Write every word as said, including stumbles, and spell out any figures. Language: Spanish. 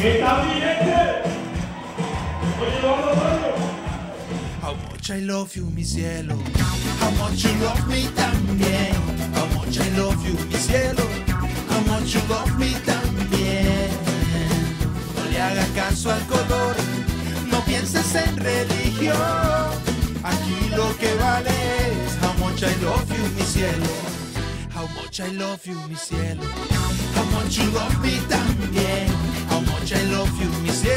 Está vigente. Oye, vamos a hacerlo. How much I love you, mi cielo. How much you love me también. How much I love you, mi cielo. How much you love me también. No le haga caso al color, no pienses en religión. Aquí lo que vale es how much I love you, mi cielo. How much I love you, mi cielo. How much you love me también. How much I love you, mi cielo.